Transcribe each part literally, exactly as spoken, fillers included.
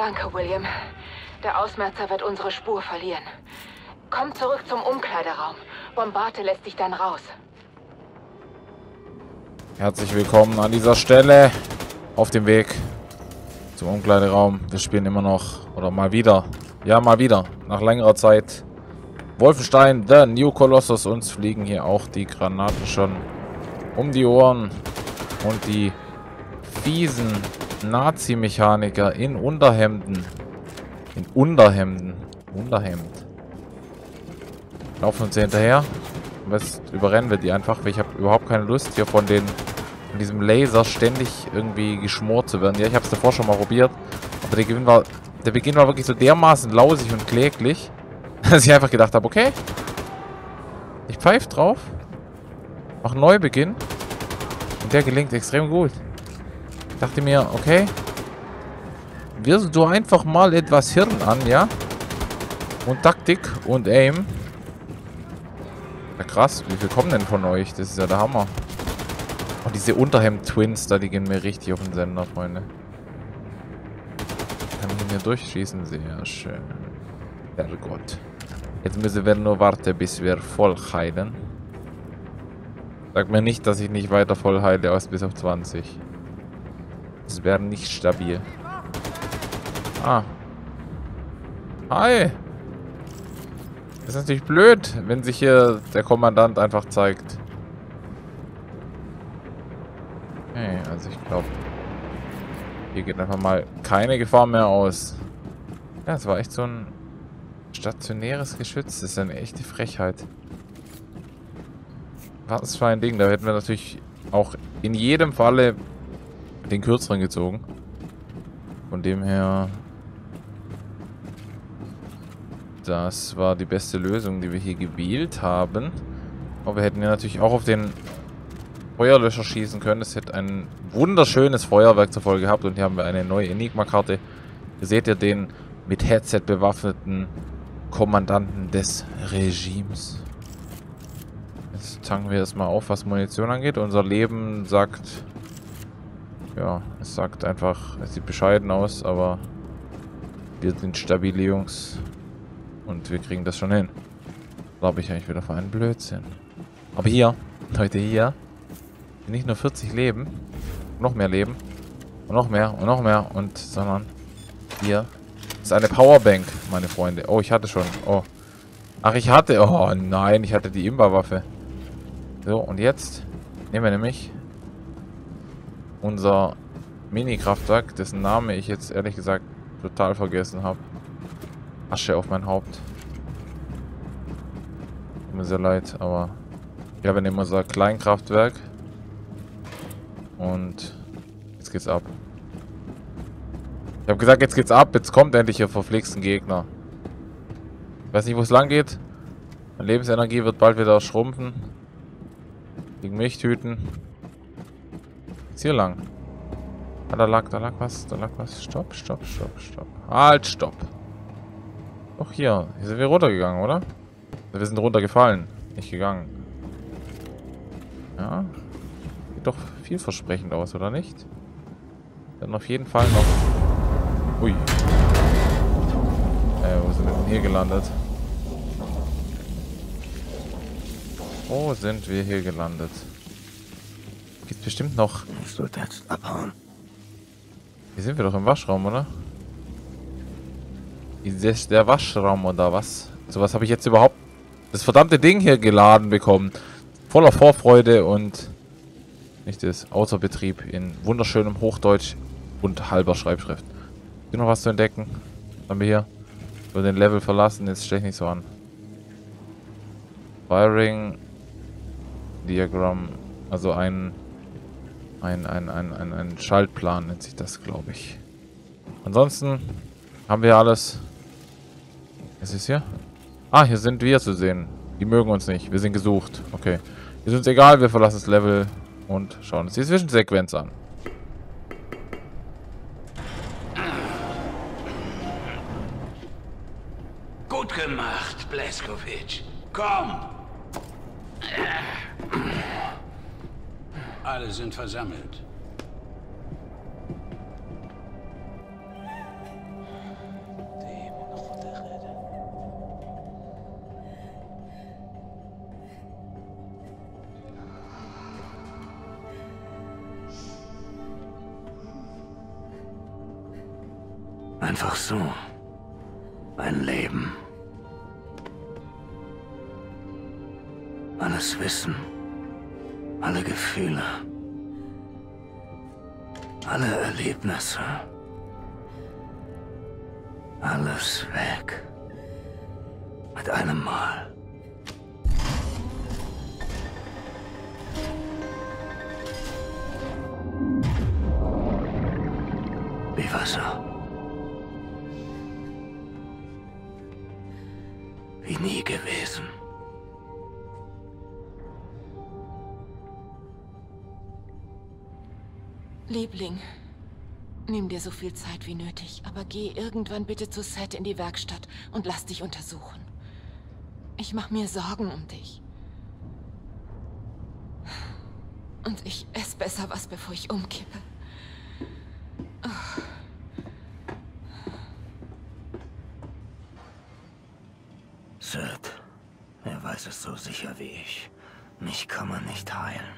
Danke, William. Der Ausmerzer wird unsere Spur verlieren. Komm zurück zum Umkleideraum. Bombarde lässt dich dann raus. Herzlich willkommen an dieser Stelle auf dem Weg zum Umkleideraum. Wir spielen immer noch, oder mal wieder, ja mal wieder, nach längerer Zeit Wolfenstein The New Colossus. Uns fliegen hier auch die Granaten schon um die Ohren und die fiesen Nazi-Mechaniker in Unterhemden. In Unterhemden. Unterhemd. Laufen uns hier hinterher. Und jetzt überrennen wir die einfach, weil ich habe überhaupt keine Lust hier von den von diesem Laser ständig irgendwie geschmort zu werden. Ja, ich habe es davor schon mal probiert. Aber der Beginn war, der Beginn war wirklich so dermaßen lausig und kläglich, dass ich einfach gedacht habe, okay. Ich pfeife drauf. Mach einen Neubeginn. Und der gelingt extrem gut. Ich dachte mir, okay. Wirst du einfach mal etwas Hirn an, ja? Und Taktik und Aim. Ja, krass, wie viel kommen denn von euch? Das ist ja der Hammer. Und diese Unterhemd-Twins, da, die gehen mir richtig auf den Sender, Freunde. Kann ich ihn hier durchschießen? Sehr schön. Herrgott. Jetzt müssen wir nur warten, bis wir voll heilen. Sag mir nicht, dass ich nicht weiter voll heile aus bis auf zwanzig. Das wäre nicht stabil. Ah. Hi. Das ist natürlich blöd, wenn sich hier der Kommandant einfach zeigt. Okay, also ich glaube, hier geht einfach mal keine Gefahr mehr aus. Ja, es war echt so ein stationäres Geschütz. Das ist eine echte Frechheit. Was für ein Ding. Da hätten wir natürlich auch in jedem Falle den kürzeren gezogen. Von dem her... Das war die beste Lösung, die wir hier gewählt haben. Aber wir hätten ja natürlich auch auf den Feuerlöscher schießen können. Es hätte ein wunderschönes Feuerwerk zur Folge gehabt. Und hier haben wir eine neue Enigma-Karte. Hier seht ihr den mit Headset bewaffneten Kommandanten des Regimes. Jetzt tanken wir erstmal auf, was Munition angeht. Unser Leben sagt... Ja, es sagt einfach, es sieht bescheiden aus, aber wir sind stabile Jungs. Und wir kriegen das schon hin. Glaube ich eigentlich wieder für einen Blödsinn. Aber hier, Leute, hier, nicht nur vierzig Leben, noch mehr Leben, und noch mehr, und noch mehr, und, sondern hier ist eine Powerbank, meine Freunde. Oh, ich hatte schon, oh. Ach, ich hatte, oh nein, ich hatte die Imba-Waffe. So, und jetzt nehmen wir nämlich unser Mini-Kraftwerk, dessen Name ich jetzt ehrlich gesagt total vergessen habe. Asche auf mein Haupt. Tut mir sehr leid, aber ja, wir nehmen unser Kleinkraftwerk und jetzt geht's ab. Ich habe gesagt, jetzt geht's ab. Jetzt kommt endlich der verflixten Gegner. Ich weiß nicht, wo es lang geht. Meine Lebensenergie wird bald wieder schrumpfen. Gegen Milchtüten. Jetzt hier lang. Ah, da lag, da lag was, da lag was. Stopp, stopp, stopp, stopp. Halt, stopp. Doch hier. Hier sind wir runtergegangen, oder? Wir sind runtergefallen. Nicht gegangen. Ja. Sieht doch vielversprechend aus, oder nicht? Wir haben auf jeden Fall noch... Ui. Äh, wo sind wir denn hier gelandet? Wo sind wir hier gelandet? Gibt's bestimmt noch... Ich sollte jetzt abhauen. Hier sind wir doch im Waschraum, oder? Ist das der Waschraum oder was? Sowas habe ich jetzt überhaupt das verdammte Ding hier geladen bekommen. Voller Vorfreude und nicht das außer Betrieb in wunderschönem Hochdeutsch und halber Schreibschrift. Hier noch was zu entdecken? Was haben wir hier? Über den Level verlassen, jetzt stelle ich nicht so an. Wiring Diagramm, also ein ein, ein, ein, ein, ein Schaltplan nennt sich das, glaube ich. Ansonsten haben wir alles. Was ist hier? Ah, hier sind wir zu sehen. Die mögen uns nicht. Wir sind gesucht. Okay. Ist uns egal, wir verlassen das Level und schauen uns die Zwischensequenz an. Gut gemacht, Blazkowicz. Komm! Alle sind versammelt. Einfach so. Ein Leben. Alles Wissen. Alle Gefühle. Alle Erlebnisse. Alles weg. Mit einem Mal. Wie Wasser. Wie nie gewesen. Liebling, nimm dir so viel Zeit wie nötig, aber geh irgendwann bitte zu Seth in die Werkstatt und lass dich untersuchen. Ich mache mir Sorgen um dich. Und ich esse besser was, bevor ich umkippe. Oh. Seth, er weiß es so sicher wie ich. Mich kann man nicht heilen.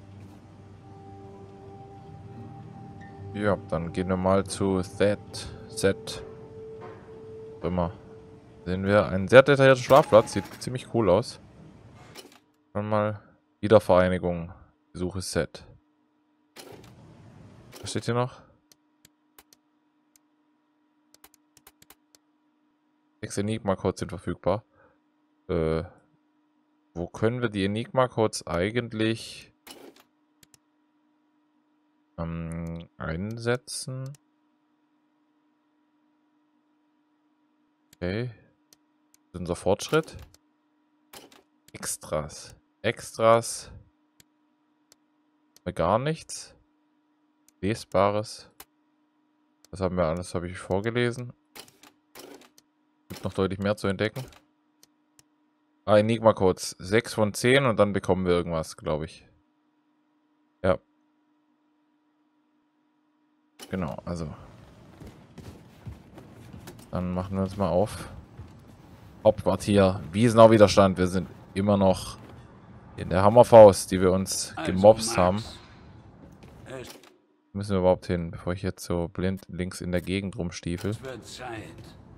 Ja, dann gehen wir mal zu Seth. Seth. Immer. Sehen wir einen sehr detaillierten Schlafplatz. Sieht ziemlich cool aus. Dann mal Wiedervereinigung. Besuche Seth. Was steht hier noch? Sechs Enigma-Codes sind verfügbar. Äh, wo können wir die Enigma-Codes eigentlich ähm, einsetzen? Okay. Das ist unser Fortschritt. Extras. Extras. Gar nichts. Lesbares. Das haben wir alles, habe ich vorgelesen. Gibt noch deutlich mehr zu entdecken. Ah, Enigma-Codes. sechs von zehn und dann bekommen wir irgendwas, glaube ich. Ja. Genau, also. Dann machen wir uns mal auf. Hauptquartier. Wiesenau Widerstand. Wir sind immer noch in der Hammerfaust, die wir uns gemobst also, haben. Müssen wir überhaupt hin, bevor ich jetzt so blind links in der Gegend rumstiefel. Es wird Zeit.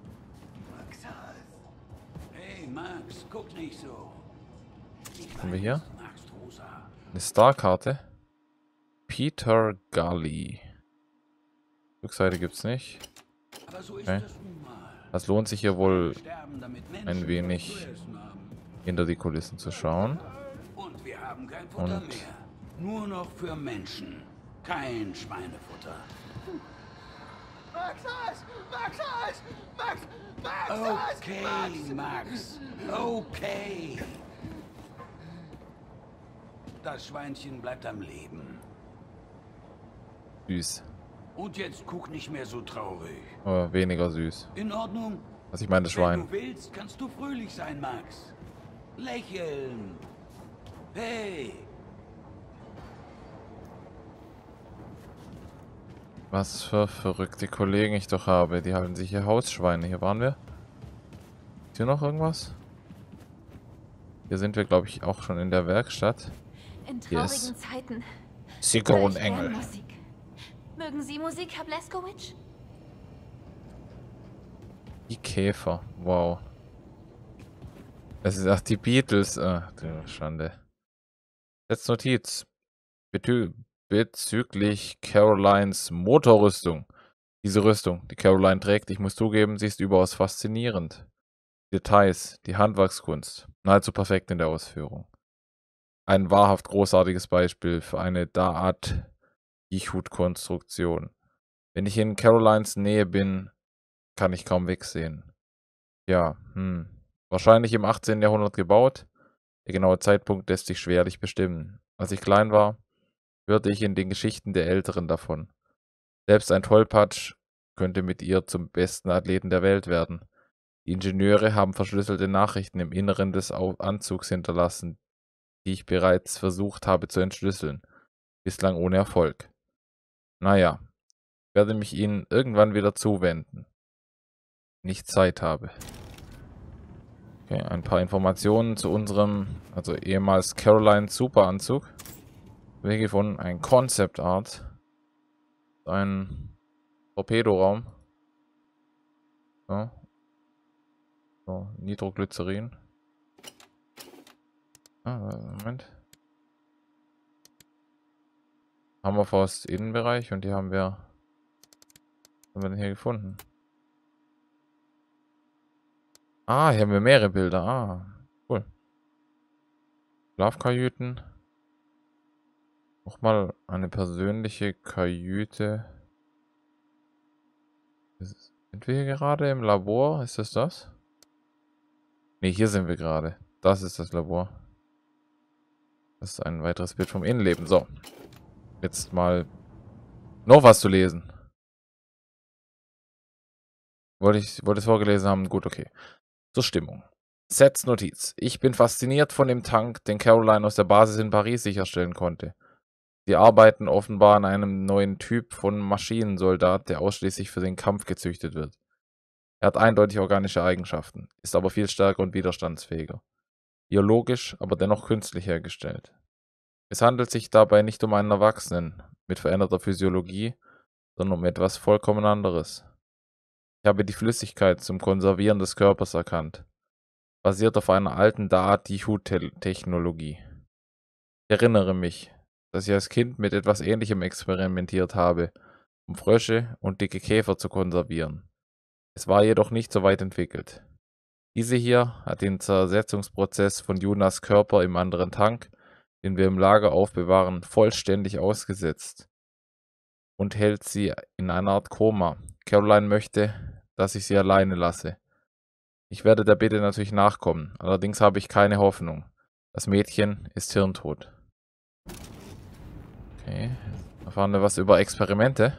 Hey Max, guck nicht so. Was haben wir hier? Eine Starkarte. Peter Gully. Rückseite gibt's nicht. Okay. Das lohnt sich hier wohl ein wenig hinter die Kulissen zu schauen. Und wir haben kein Futter Und mehr. Nur noch für Menschen. Kein Schweinefutter. Max, Eis! Max, Eis! Max! Max, Okay, Eis! Max. Okay. Das Schweinchen bleibt am Leben. süß. Und jetzt guck nicht mehr so traurig. Aber weniger süß. In Ordnung? Was ich meine, das Schwein. Wenn du willst, kannst du fröhlich sein, Max. Lächeln. Hey. Was für verrückte Kollegen ich doch habe. Die halten sich hier Hausschweine. Hier waren wir. Ist hier noch irgendwas? Hier sind wir, glaube ich, auch schon in der Werkstatt. In traurigen Yes. Zeiten. Zigeunerengel. Höre ich gern Musik. Mögen Sie Musik, Herr Blazkowicz? Die Käfer. Wow. Das ist auch die Beatles. Ach, du Schande. Jetzt Notiz. Betü bezüglich Carolines Motorrüstung. Diese Rüstung, die Caroline trägt, ich muss zugeben, sie ist überaus faszinierend. Details, die Handwerkskunst, nahezu perfekt in der Ausführung. Ein wahrhaft großartiges Beispiel für eine derart Ichut-Konstruktion. Wenn ich in Carolines Nähe bin, kann ich kaum wegsehen. Ja, hm. Wahrscheinlich im achtzehnten Jahrhundert gebaut. Der genaue Zeitpunkt lässt sich schwerlich bestimmen. Als ich klein war, hörte ich in den Geschichten der Älteren davon. Selbst ein Tollpatsch könnte mit ihr zum besten Athleten der Welt werden. Die Ingenieure haben verschlüsselte Nachrichten im Inneren des Anzugs hinterlassen, die ich bereits versucht habe zu entschlüsseln. Bislang ohne Erfolg. Naja, ich werde mich ihnen irgendwann wieder zuwenden. Wenn ich Zeit habe. Okay, ein paar Informationen zu unserem, also ehemals Caroline Superanzug. Wir haben gefunden, ein Concept Art. Ein Torpedoraum. So. So, Nitroglycerin. Ah, Moment. Hammerfaust Innenbereich und die haben wir. Was haben wir denn hier gefunden? Ah, hier haben wir mehrere Bilder. Ah, cool. Schlafkajüten. Nochmal eine persönliche Kajüte. Sind wir hier gerade im Labor? Ist das das? Ne, hier sind wir gerade. Das ist das Labor. Das ist ein weiteres Bild vom Innenleben. So. Jetzt mal noch was zu lesen. Wollte ich wollte es vorgelesen haben? Gut, okay. Zur Stimmung. Sets Notiz. Ich bin fasziniert von dem Tank, den Caroline aus der Basis in Paris sicherstellen konnte. Sie arbeiten offenbar an einem neuen Typ von Maschinensoldat, der ausschließlich für den Kampf gezüchtet wird. Er hat eindeutig organische Eigenschaften, ist aber viel stärker und widerstandsfähiger. Biologisch, aber dennoch künstlich hergestellt. Es handelt sich dabei nicht um einen Erwachsenen mit veränderter Physiologie, sondern um etwas vollkommen anderes. Ich habe die Flüssigkeit zum Konservieren des Körpers erkannt, basiert auf einer alten Da-Dihu-Technologie. Ich erinnere mich, dass ich als Kind mit etwas Ähnlichem experimentiert habe, um Frösche und dicke Käfer zu konservieren. Es war jedoch nicht so weit entwickelt. Diese hier hat den Zersetzungsprozess von Yunas Körper im anderen Tank, den wir im Lager aufbewahren, vollständig ausgesetzt und hält sie in einer Art Koma. Caroline möchte, dass ich sie alleine lasse. Ich werde der Bitte natürlich nachkommen, allerdings habe ich keine Hoffnung. Das Mädchen ist hirntot. Okay, erfahren wir was über Experimente.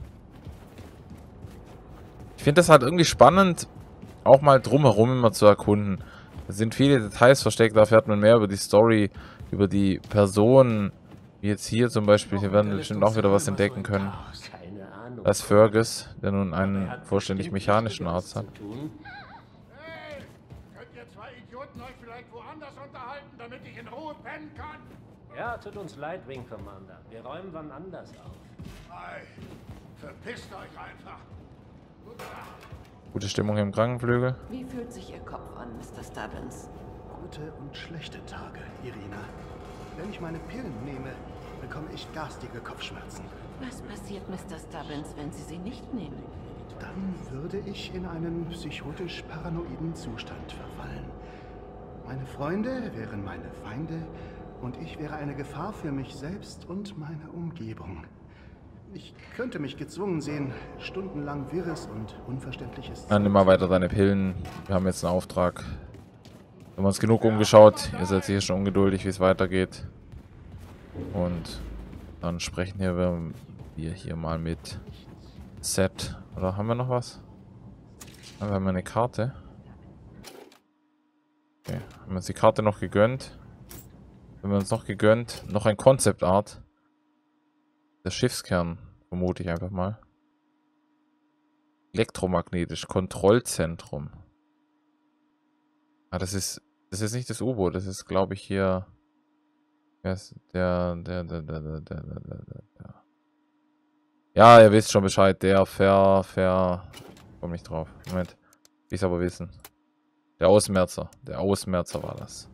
Ich finde das halt irgendwie spannend, auch mal drumherum immer zu erkunden. Da sind viele Details versteckt, da erfährt man mehr über die Story, über die Personen. Wie jetzt hier zum Beispiel, hier werden wir bestimmt auch wieder was entdecken können. Da ist Fergus, der nun einen vollständig mechanischen Arzt hat. Hey, könnt ihr zwei Idioten euch vielleicht woanders unterhalten, damit ich in Ruhe pennen kann? Ja, tut uns leid, Wing Commander. Wir räumen wann anders auf. Ei, verpisst euch einfach. Gute Nacht. Gute Stimmung hier im Krankenflügel. Wie fühlt sich Ihr Kopf an, Mister Stubbins? Gute und schlechte Tage, Irina. Wenn ich meine Pillen nehme, bekomme ich garstige Kopfschmerzen. Was passiert, Mister Stubbins, wenn Sie sie nicht nehmen? Dann würde ich in einen psychotisch-paranoiden Zustand verfallen. Meine Freunde wären meine Feinde und ich wäre eine Gefahr für mich selbst und meine Umgebung. Ich könnte mich gezwungen sehen, stundenlang wirres und unverständliches... Dann nimm mal weiter deine Pillen. Wir haben jetzt einen Auftrag. Wir haben uns genug umgeschaut. Ihr seid sicher schon ungeduldig, wie es weitergeht. Und dann sprechen wir, wir hier mal mit Set. Oder haben wir noch was? Wir haben eine Karte. Okay, haben wir uns die Karte noch gegönnt. Haben wir uns noch gegönnt. Noch ein Concept Art. Der Schiffskern, vermute ich einfach mal. Elektromagnetisch, Kontrollzentrum. Ah, das ist, das ist nicht das U-Boot, das ist, glaube ich, hier. Wer ist der, der, der, der, der, der, der, der, der. Ja, ihr wisst schon Bescheid, der Ver, Ver. Komm nicht drauf. Moment. Ich es aber wissen. Der Ausmerzer. Der Ausmerzer war das.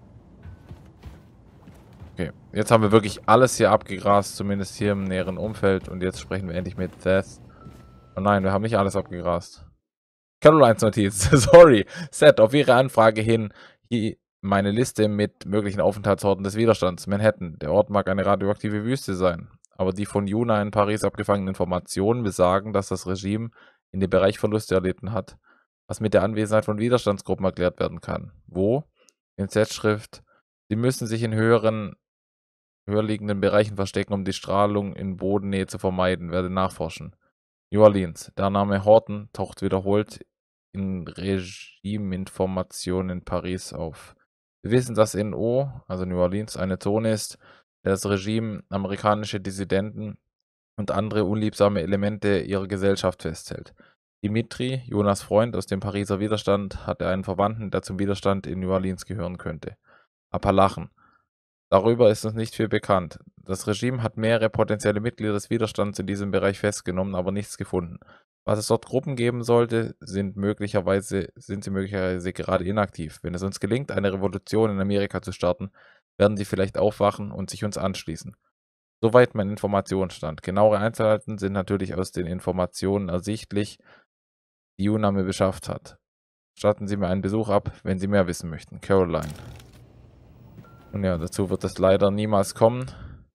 Okay, jetzt haben wir wirklich alles hier abgegrast, zumindest hier im näheren Umfeld. Und jetzt sprechen wir endlich mit Seth. Oh nein, wir haben nicht alles abgegrast. Carolines Notiz, sorry. Seth, auf Ihre Anfrage hin, hier meine Liste mit möglichen Aufenthaltsorten des Widerstands. Manhattan, der Ort mag eine radioaktive Wüste sein. Aber die von Yuna in Paris abgefangenen Informationen besagen, dass das Regime in dem Bereich Verluste erlitten hat. Was mit der Anwesenheit von Widerstandsgruppen erklärt werden kann. Wo? In Seth-Schrift. Sie müssen sich in höheren höher liegenden Bereichen verstecken, um die Strahlung in Bodennähe zu vermeiden. Werde nachforschen. New Orleans. Der Name Horton taucht wiederholt in Regimeinformationen in Paris auf. Wir wissen, dass N O, also New Orleans, eine Zone ist, der das Regime amerikanische Dissidenten und andere unliebsame Elemente ihrer Gesellschaft festhält. Dimitri, Jonas Freund aus dem Pariser Widerstand, hatte einen Verwandten, der zum Widerstand in New Orleans gehören könnte. Appalachen. Darüber ist uns nicht viel bekannt. Das Regime hat mehrere potenzielle Mitglieder des Widerstands in diesem Bereich festgenommen, aber nichts gefunden. Was es dort Gruppen geben sollte, sind möglicherweise, sind sie möglicherweise gerade inaktiv. Wenn es uns gelingt, eine Revolution in Amerika zu starten, werden sie vielleicht aufwachen und sich uns anschließen. Soweit mein Informationsstand. Genauere Einzelheiten sind natürlich aus den Informationen ersichtlich, die Yuna mir beschafft hat. Statten Sie mir einen Besuch ab, wenn Sie mehr wissen möchten. Caroline. Und ja, dazu wird es leider niemals kommen.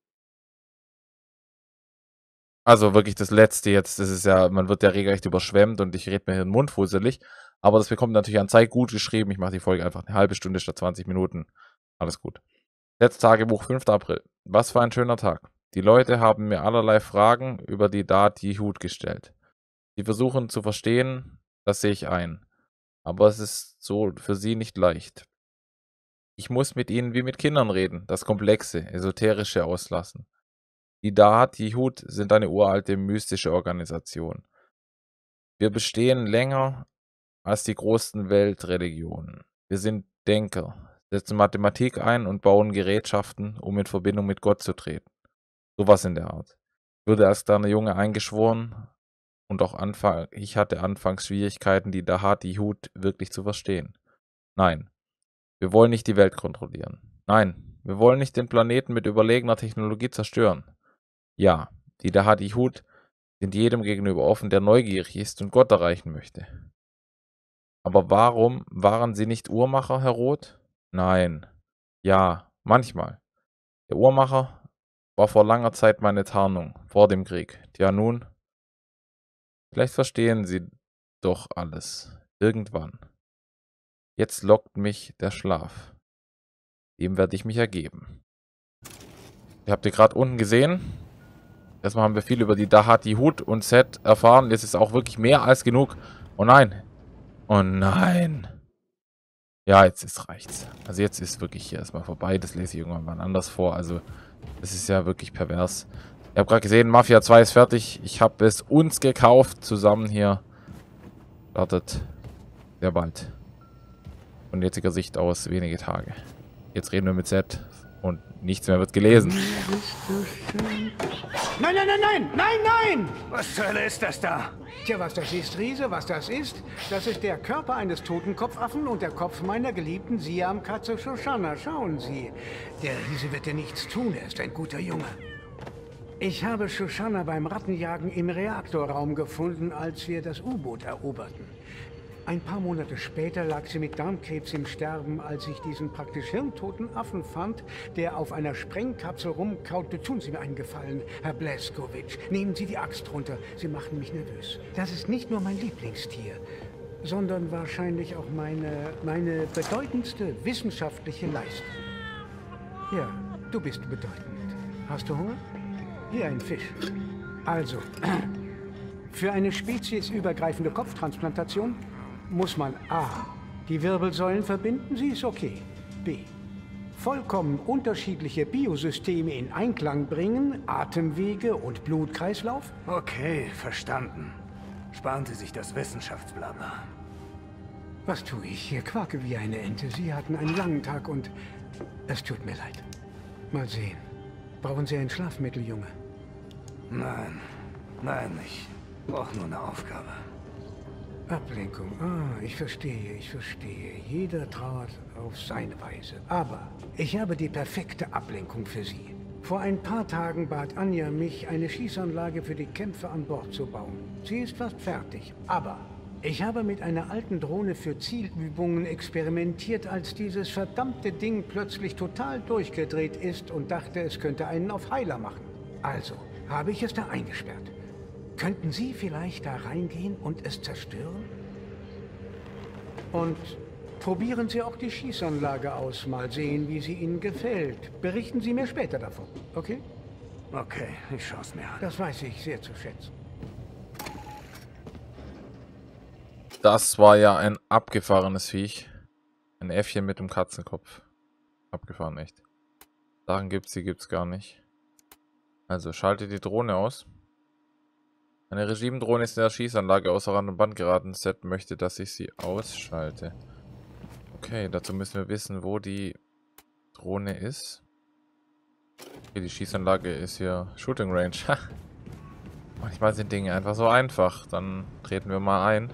Also wirklich das Letzte jetzt, das ist ja, man wird ja regelrecht überschwemmt und ich rede mir hier den Mund fusselig. Aber das bekommt natürlich an Zeit gut geschrieben. Ich mache die Folge einfach eine halbe Stunde statt zwanzig Minuten. Alles gut. Letztes Tagebuch, fünfter April. Was für ein schöner Tag. Die Leute haben mir allerlei Fragen über die Da'at-Yichud gestellt. Sie versuchen zu verstehen, das sehe ich ein. Aber es ist so für sie nicht leicht. Ich muss mit ihnen wie mit Kindern reden, das Komplexe, Esoterische auslassen. Die Da'at-Yichud sind eine uralte, mystische Organisation. Wir bestehen länger als die großen Weltreligionen. Wir sind Denker, setzen Mathematik ein und bauen Gerätschaften, um in Verbindung mit Gott zu treten. Sowas in der Art. Ich wurde als kleiner Junge eingeschworen und auch Anfang, ich hatte anfangs Schwierigkeiten, die Da'at-Yichud wirklich zu verstehen. Nein, wir wollen nicht die Welt kontrollieren. Nein, wir wollen nicht den Planeten mit überlegener Technologie zerstören. Ja, die Da'at-Yichud sind jedem gegenüber offen, der neugierig ist und Gott erreichen möchte. Aber warum waren sie nicht Uhrmacher, Herr Roth? Nein. Ja, manchmal. Der Uhrmacher war vor langer Zeit meine Tarnung, vor dem Krieg. Tja nun, vielleicht verstehen Sie doch alles. Irgendwann. Jetzt lockt mich der Schlaf. Dem werde ich mich ergeben. Ihr habt ihr gerade unten gesehen. Erstmal haben wir viel über die Da'at-Yichud und Set erfahren. Jetzt ist auch wirklich mehr als genug. Oh nein. Oh nein. Ja, jetzt ist reicht's. Also jetzt ist wirklich hier erstmal vorbei. Das lese ich irgendwann mal anders vor. Also das ist ja wirklich pervers. Ich habe gerade gesehen, Mafia zwei ist fertig. Ich habe es uns gekauft. Zusammen hier. Startet sehr bald. Von jetziger Sicht aus wenige Tage. Jetzt reden wir mit Set. Und nichts mehr wird gelesen. Nein, nein, nein, nein, nein, nein! Was zur Hölle ist das da? Tja, was das ist, Riese, was das ist? Das ist der Körper eines Totenkopfaffen und der Kopf meiner geliebten Siamkatze Shoshana. Schauen Sie, der Riese wird dir nichts tun, er ist ein guter Junge. Ich habe Shoshana beim Rattenjagen im Reaktorraum gefunden, als wir das U-Boot eroberten. Ein paar Monate später lag sie mit Darmkrebs im Sterben, als ich diesen praktisch hirntoten Affen fand, der auf einer Sprengkapsel rumkaute. Tun Sie mir einen Gefallen, Herr Blazkowicz. Nehmen Sie die Axt runter. Sie machen mich nervös. Das ist nicht nur mein Lieblingstier, sondern wahrscheinlich auch meine, meine bedeutendste wissenschaftliche Leistung. Ja, du bist bedeutend. Hast du Hunger? Hier ein Fisch. Also, für eine speziesübergreifende Kopftransplantation muss man A. die Wirbelsäulen verbinden, sie ist okay. B. vollkommen unterschiedliche Biosysteme in Einklang bringen, Atemwege und Blutkreislauf. Okay, verstanden. Sparen Sie sich das Wissenschaftsblabla. Was tue ich hier? Quake wie eine Ente. Sie hatten einen langen Tag und es tut mir leid. Mal sehen. Brauchen Sie ein Schlafmittel, Junge? Nein, nein, ich brauche nur eine Aufgabe. Ablenkung. Ah, ich verstehe, ich verstehe. Jeder trauert auf seine Weise. Aber ich habe die perfekte Ablenkung für Sie. Vor ein paar Tagen bat Anja mich, eine Schießanlage für die Kämpfe an Bord zu bauen. Sie ist fast fertig. Aber ich habe mit einer alten Drohne für Zielübungen experimentiert, als dieses verdammte Ding plötzlich total durchgedreht ist und dachte, es könnte einen auf Heiler machen. Also habe ich es da eingesperrt. Könnten Sie vielleicht da reingehen und es zerstören? Und probieren Sie auch die Schießanlage aus. Mal sehen, wie sie Ihnen gefällt. Berichten Sie mir später davon, okay? Okay, ich schaue es mir an. Das weiß ich sehr zu schätzen. Das war ja ein abgefahrenes Viech. Ein Äffchen mit dem Katzenkopf. Abgefahren, echt. Sachen gibt's, die gibt's gar nicht. Also, schalte die Drohne aus. Eine Regimedrohne ist in der Schießanlage außer Rand und Band geraten. Set möchte, dass ich sie ausschalte. Okay, dazu müssen wir wissen, wo die Drohne ist. Okay, die Schießanlage ist hier Shooting Range. Manchmal sind Dinge einfach so einfach. Dann treten wir mal ein.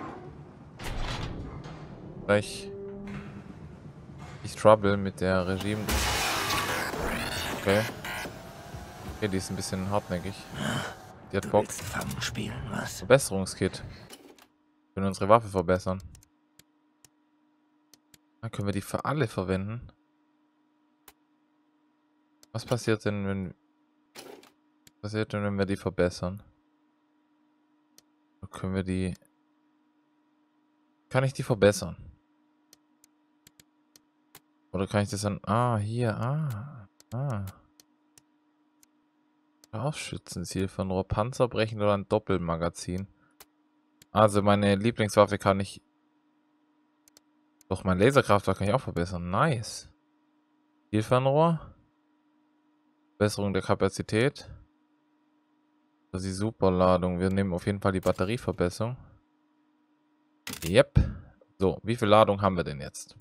Gleich ich Trouble mit der Regime. Okay. Okay, die ist ein bisschen hartnäckig. Die hat Bock. Fangen spielen, was? Verbesserungskit. Wir können unsere Waffe verbessern. Dann können wir die für alle verwenden. Was passiert denn, wenn... Was passiert denn, wenn wir die verbessern? Oder können wir die... Kann ich die verbessern? Oder kann ich das dann... Ah, hier, ah. Ah. Scharfschützenziel von Rohr, Panzerbrechen oder ein Doppelmagazin. Also meine Lieblingswaffe kann ich... Doch, mein Laserkraftwerk kann ich auch verbessern. Nice. Zielfernrohr. Verbesserung der Kapazität. Also die Superladung. Wir nehmen auf jeden Fall die Batterieverbesserung. Yep. So, wie viel Ladung haben wir denn jetzt?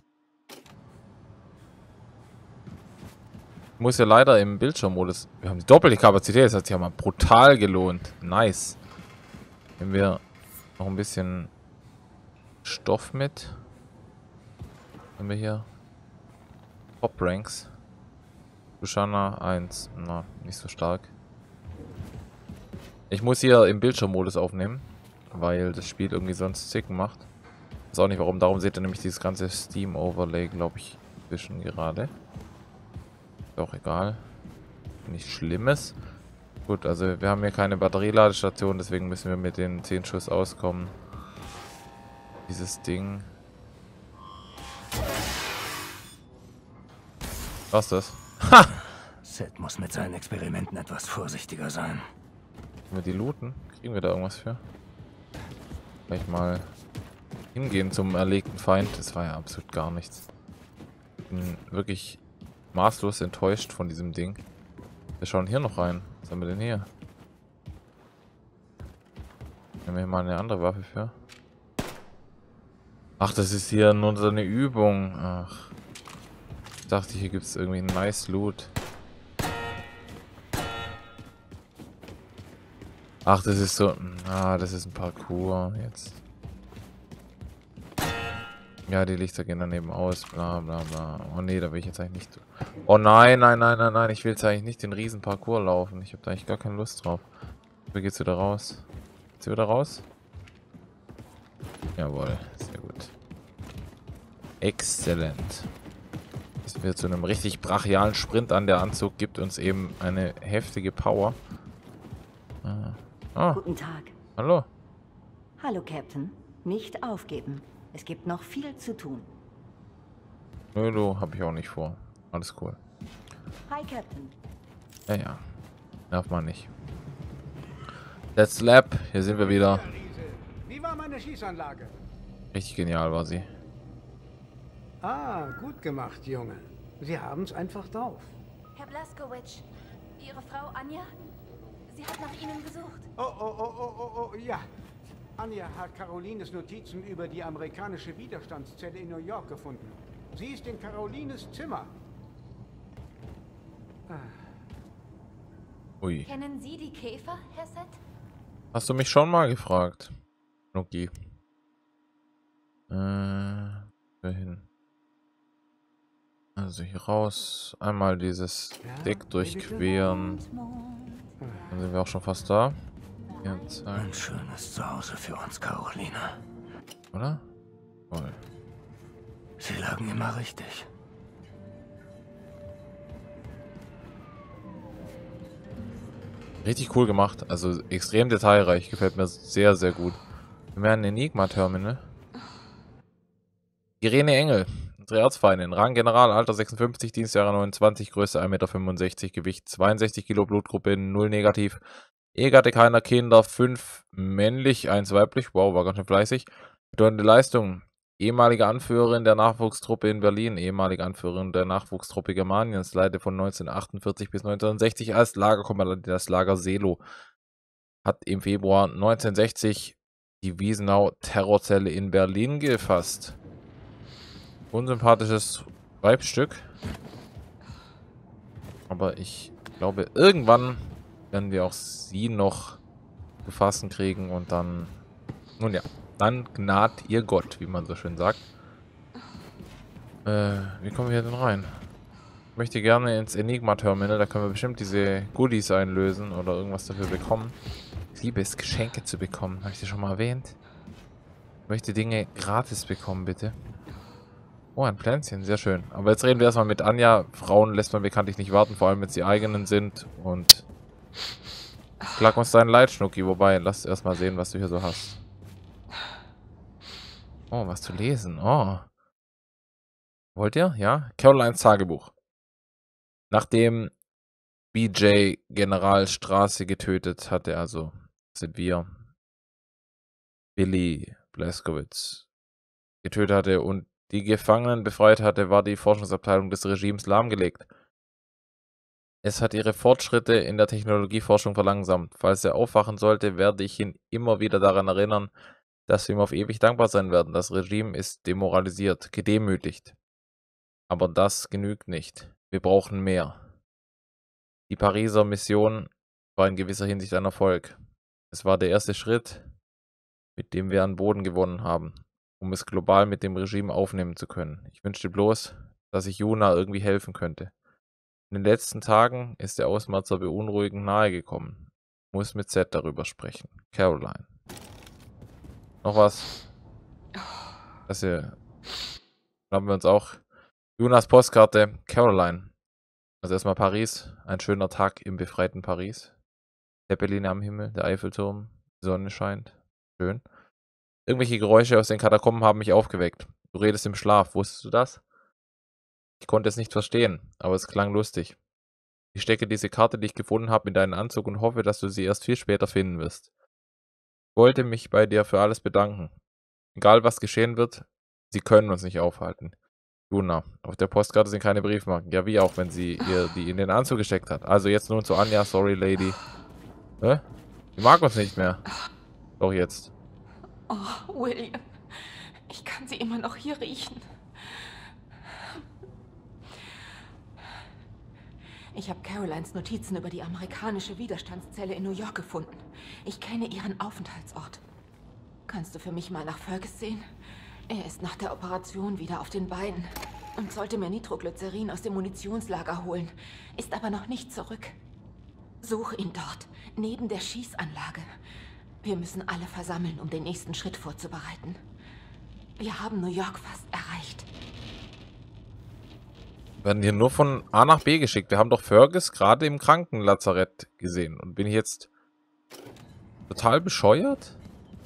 Ich muss ja leider im Bildschirmmodus... Wir haben die doppelte Kapazität. Das hat sich ja mal brutal gelohnt. Nice. Nehmen wir noch ein bisschen Stoff mit. Haben wir hier Top Ranks. Bushana eins. Na, nicht so stark. Ich muss hier im Bildschirmmodus aufnehmen, weil das Spiel irgendwie sonst Zicken macht. Weiß auch nicht warum. Darum seht ihr nämlich dieses ganze Steam Overlay, glaube ich, zwischen gerade. Ist auch egal. Nichts Schlimmes. Gut, also wir haben hier keine Batterieladestation, deswegen müssen wir mit den zehn Schuss auskommen. Dieses Ding. Was ist das? Ha! Seth muss mit seinen Experimenten etwas vorsichtiger sein. Können wir die looten? Kriegen wir da irgendwas für? Vielleicht mal hingehen zum erlegten Feind. Das war ja absolut gar nichts. Ich bin wirklich maßlos enttäuscht von diesem Ding. Wir schauen hier noch rein. Was haben wir denn hier? Nehmen wir hier mal eine andere Waffe für. Ach, das ist hier nur so eine Übung. Ach. Ich dachte, hier gibt es irgendwie ein nice Loot. Ach, das ist so... Ah, das ist ein Parcours jetzt. Ja, die Lichter gehen daneben aus. Bla bla bla. Oh nee, da will ich jetzt eigentlich nicht... Oh nein, nein, nein, nein, nein. Ich will jetzt eigentlich nicht den riesen Parcours laufen. Ich habe da eigentlich gar keine Lust drauf. Wie geht's wieder raus? Geht's wieder raus? Jawohl, sehr gut. Exzellent. Dass wir zu einem richtig brachialen Sprint an. Der Anzug gibt uns eben eine heftige Power. Ah. Ah. Guten Tag. Hallo. Hallo, Captain. Nicht aufgeben. Es gibt noch viel zu tun. Nö, du, hab ich auch nicht vor. Alles cool. Hi, Captain. Ja, ja. Darf man nicht. Let's Lab. Hier sind wir wieder. Wie war meine Schießanlage? Richtig genial war sie. Ah, gut gemacht, Junge. Sie haben's einfach drauf. Herr Blazkowicz, Ihre Frau Anja? Sie hat nach Ihnen gesucht. Oh, oh, oh, oh, oh, oh, ja. Anja hat Carolines Notizen über die amerikanische Widerstandszelle in New York gefunden. Sie ist in Carolines Zimmer. Ah. Ui. Kennen Sie die Käfer, Herr Seth? Hast du mich schon mal gefragt? Okay. Äh, hin. Also hier raus. Einmal dieses Deck durchqueren. Dann sind wir auch schon fast da. Jetzt, Ein schönes Zuhause für uns, Caroline. Oder? Voll. Sie lagen immer richtig. Richtig cool gemacht. Also extrem detailreich. Gefällt mir sehr, sehr gut. Wir haben ein Enigma-Terminal. Irene Engel. Unsere Erzfeindin. Rang General, Alter sechsundfünfzig, Dienstjahre neunundzwanzig, Größe ein Meter fünfundsechzig, Gewicht zweiundsechzig Kilo, Blutgruppe null negativ. Ehe hatte keiner Kinder, fünf männlich, eins weiblich. Wow, war ganz schön fleißig. Bedeutende Leistung. Ehemalige Anführerin der Nachwuchstruppe in Berlin, ehemalige Anführerin der Nachwuchstruppe Germaniens, leitete von neunzehnhundertachtundvierzig bis neunzehnhundertsechzig als Lagerkommandant das Lager Seelow. Hat im Februar neunzehnhundertsechzig die Wiesenau-Terrorzelle in Berlin gefasst. Unsympathisches Weibstück. Aber ich glaube, irgendwann werden wir auch sie noch zu fassen kriegen und dann, nun ja, dann gnad ihr Gott, wie man so schön sagt. Äh, wie kommen wir hier denn rein? Ich möchte gerne ins Enigma-Terminal, da können wir bestimmt diese Goodies einlösen oder irgendwas dafür bekommen. Ich liebe es, Geschenke zu bekommen, habe ich dir schon mal erwähnt. Ich möchte Dinge gratis bekommen, bitte. Oh, ein Pflänzchen, sehr schön. Aber jetzt reden wir erstmal mit Anja. Frauen lässt man bekanntlich nicht warten, vor allem wenn sie eigenen sind. Und schlag uns deinen Leid, Schnucki. Wobei, lass erst mal sehen, was du hier so hast. Oh, was zu lesen. Oh. Wollt ihr? Ja? Carolines Tagebuch. Nachdem B J General Straße getötet hatte, also sind wir Billy Blazkowicz getötet hatte und die Gefangenen befreit hatte, war die Forschungsabteilung des Regimes lahmgelegt. Es hat ihre Fortschritte in der Technologieforschung verlangsamt. Falls er aufwachen sollte, werde ich ihn immer wieder daran erinnern, dass wir ihm auf ewig dankbar sein werden. Das Regime ist demoralisiert, gedemütigt. Aber das genügt nicht. Wir brauchen mehr. Die Pariser Mission war in gewisser Hinsicht ein Erfolg. Es war der erste Schritt, mit dem wir an Boden gewonnen haben, um es global mit dem Regime aufnehmen zu können. Ich wünschte bloß, dass ich Yuna irgendwie helfen könnte. In den letzten Tagen ist der Ausmarzer beunruhigend nahe gekommen. Ich muss mit Z darüber sprechen. Caroline. Noch was? Das hier haben wir uns auch. Yunas Postkarte. Caroline. Also erstmal Paris. Ein schöner Tag im befreiten Paris. Zeppeline am Himmel, der Eiffelturm, die Sonne scheint. Schön. Irgendwelche Geräusche aus den Katakomben haben mich aufgeweckt. Du redest im Schlaf. Wusstest du das? Ich konnte es nicht verstehen, aber es klang lustig. Ich stecke diese Karte, die ich gefunden habe, in deinen Anzug und hoffe, dass du sie erst viel später finden wirst. Ich wollte mich bei dir für alles bedanken. Egal was geschehen wird, sie können uns nicht aufhalten. Yuna, auf der Postkarte sind keine Briefmarken. Ja, wie auch, wenn sie ihr die in den Anzug gesteckt hat. Also jetzt nun zu Anja, sorry Lady. Hä? Die mag uns nicht mehr. Doch jetzt. Oh, William. Ich kann sie immer noch hier riechen. Ich habe Carolines Notizen über die amerikanische Widerstandszelle in New York gefunden. Ich kenne ihren Aufenthaltsort. Kannst du für mich mal nach Fergus sehen? Er ist nach der Operation wieder auf den Beinen und sollte mir Nitroglycerin aus dem Munitionslager holen, ist aber noch nicht zurück. Such ihn dort, neben der Schießanlage. Wir müssen alle versammeln, um den nächsten Schritt vorzubereiten. Wir haben New York fast erreicht. Wir werden hier nur von A nach B geschickt. Wir haben doch Fergus gerade im Krankenlazarett gesehen. Und bin ich jetzt total bescheuert?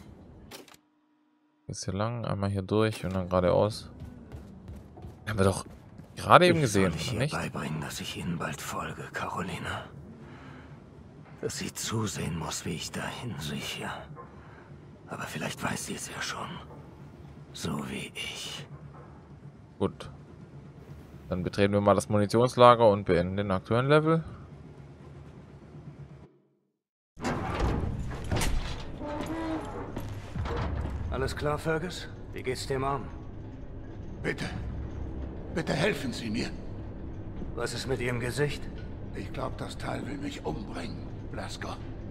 Ist hier lang, einmal hier durch und dann geradeaus. Haben wir doch gerade eben gesehen, ich soll nicht? Ich beibringen, dass ich Ihnen bald folge, Carolina. Dass sie zusehen muss, wie ich dahin sichere. Aber vielleicht weiß sie es ja schon. So wie ich. Gut. Dann betreten wir mal das Munitionslager und beenden den aktuellen Level. Alles klar, Fergus? Wie geht's dem Arm? Bitte. Bitte helfen Sie mir. Was ist mit Ihrem Gesicht? Ich glaube, das Teil will mich umbringen, Blasko.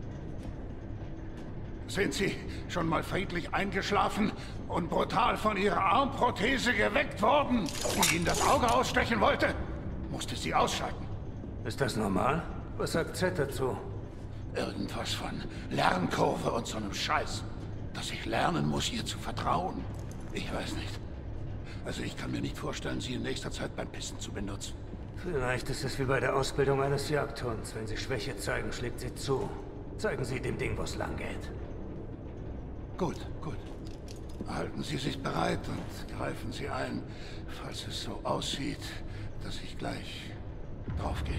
Sind Sie schon mal friedlich eingeschlafen und brutal von Ihrer Armprothese geweckt worden, die Ihnen das Auge ausstechen wollte? Musste sie ausschalten. Ist das normal? Was sagt Z dazu? Irgendwas von Lernkurve und so einem Scheiß. Dass ich lernen muss, ihr zu vertrauen. Ich weiß nicht. Also ich kann mir nicht vorstellen, sie in nächster Zeit beim Pissen zu benutzen. Vielleicht ist es wie bei der Ausbildung eines Jagdhunds. Wenn sie Schwäche zeigen, schlägt sie zu. Zeigen Sie dem Ding, wo es lang geht. Gut, gut. Halten Sie sich bereit und greifen Sie ein, falls es so aussieht, dass ich gleich draufgehe.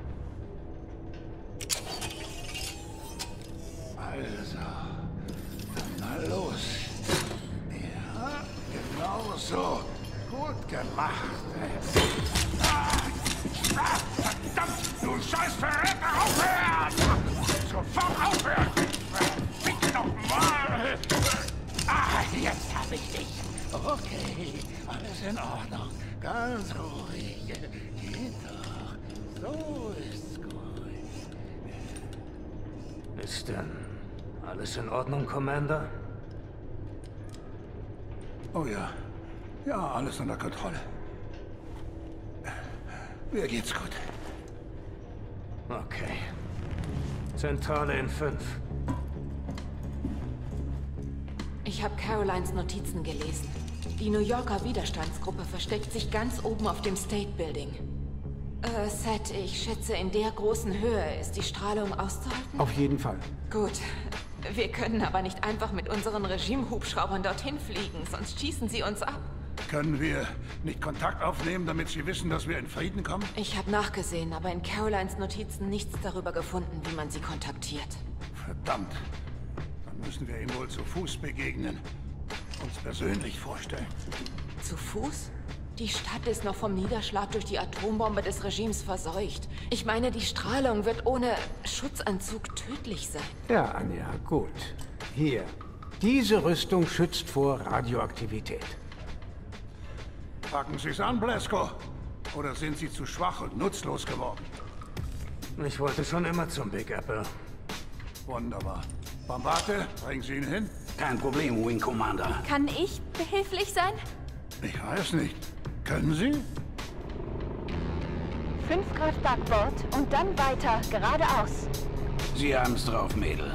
Also, na los. Ja, genau so. Gut gemacht. Ah, ah, verdammt, du scheiß Verräter, aufhören! Sofort aufhören! Bitte nochmal! Ah, jetzt hab ich dich. Okay, alles in Ordnung. Ganz ruhig. Geht doch. So ist's gut. Ist denn Alles in Ordnung, Commander? Oh ja. Ja, alles unter Kontrolle. Mir geht's gut. Okay. Zentrale in fünf. Ich habe Carolines Notizen gelesen. Die New Yorker Widerstandsgruppe versteckt sich ganz oben auf dem State Building. Äh, Seth, ich schätze, in der großen Höhe ist die Strahlung auszuhalten? Auf jeden Fall. Gut. Wir können aber nicht einfach mit unseren Regime-Hubschraubern dorthin fliegen, sonst schießen sie uns ab. Können wir nicht Kontakt aufnehmen, damit Sie wissen, dass wir in Frieden kommen? Ich habe nachgesehen, aber in Carolines Notizen nichts darüber gefunden, wie man sie kontaktiert. Verdammt. Dann müssen wir ihm wohl zu Fuß begegnen. Uns persönlich vorstellen. Zu Fuß? Die Stadt ist noch vom Niederschlag durch die Atombombe des Regimes verseucht. Ich meine, die Strahlung wird ohne Schutzanzug tödlich sein. Ja, Anja, gut. Hier. Diese Rüstung schützt vor Radioaktivität. Packen Sie es an, Blasco. Oder sind Sie zu schwach und nutzlos geworden? Ich wollte schon immer zum Big Apple. Wunderbar. Bombate, bringen Sie ihn hin? Kein Problem, Wing Commander. Kann ich behilflich sein? Ich weiß nicht. Können Sie? Fünf Grad Backbord und dann weiter, geradeaus. Sie haben's drauf, Mädel.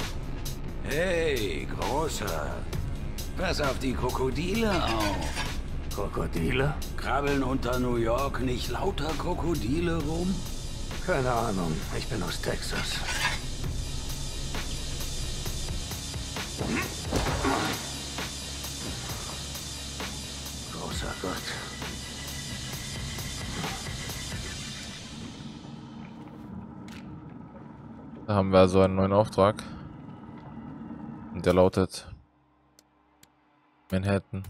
Hey, Großer. Pass auf die Krokodile auf. Krokodile? Krabbeln unter New York nicht lauter Krokodile rum? Keine Ahnung. Ich bin aus Texas. Großer Gott. Da haben wir also einen neuen Auftrag. Und der lautet Manhattan.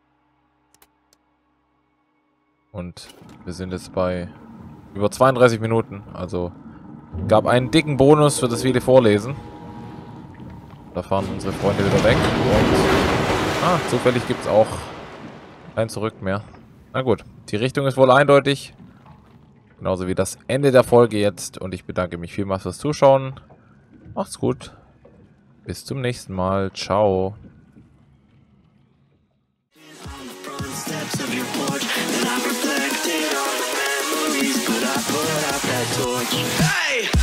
Und wir sind jetzt bei über zweiunddreißig Minuten. Also gab einen dicken Bonus für das viele Vorlesen. Da fahren unsere Freunde wieder weg. Und ah, zufällig gibt es auch kein Zurück mehr. Na gut, die Richtung ist wohl eindeutig. Genauso wie das Ende der Folge jetzt. Und ich bedanke mich vielmals fürs Zuschauen. Macht's gut. Bis zum nächsten Mal. Ciao. Hey!